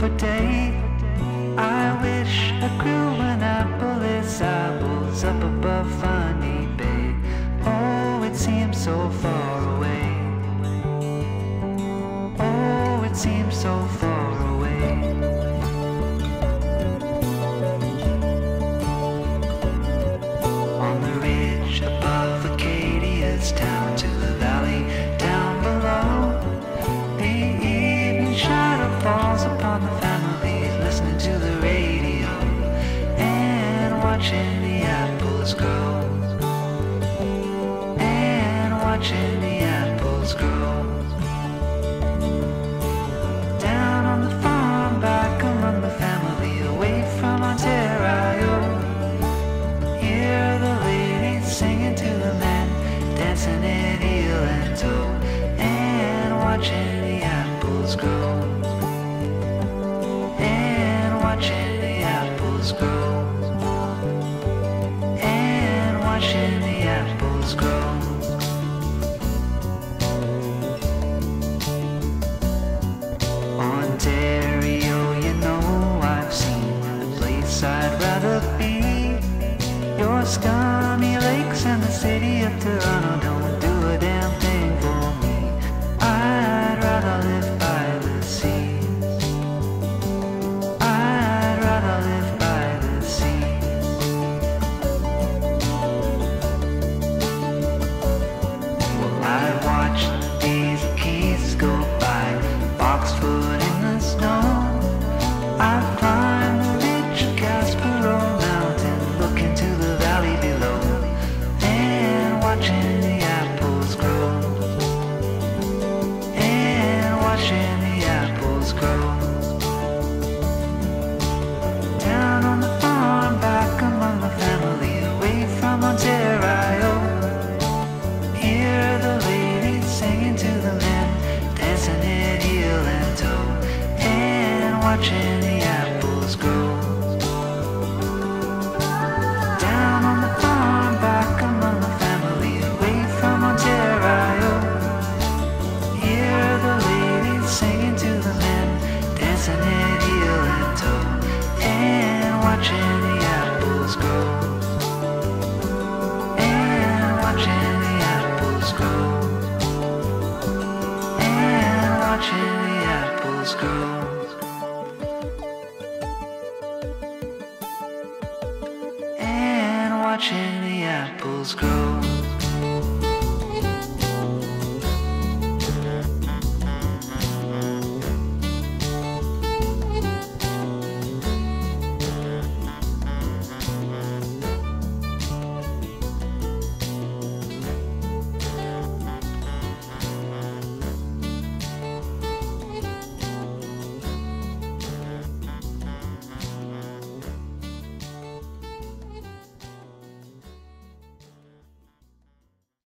beautiful day. I wish I grew Annapolis apples up above Fundy Bay. Oh, it seems so far away. Oh, it seems so far away. On the ridge above Acadia's down to the valley down below, the evening shadow falls upon the families listening to the radio and watching the apples grow, and watching the apples grow. Down on the farm back among the family away from Ontar-i-o, hear the ladies singing to the men, dancing in heel and toe, and watching the apples grow, and watching the apples grow, and watching the apples grow. Ontar-i-o, you know I've seen the place I'd rather be. Your scummy lakes and the city of Toronto don't do a damn thing for me. I'd rather live by the seas. I'd rather live by the seas. Well, I watched the days of Keys go by, boxfoot in the snow. I've climbed the ridge of Gasparo Mountain, looking to the valley below, and watching the apples grow, and watching the apples grow. Down on the farm back among the family away from Ontar-i-o, hear the ladies singing to the men, dancing in heel and toe, and watching the apples grow. Down on the farm back among the family away from Ontar-i-o, hear the ladies singing to the men, dancing in heel and toe, and watching the apples grow, and watching the apples grow, and watching the apples grow, and watching the apples grow.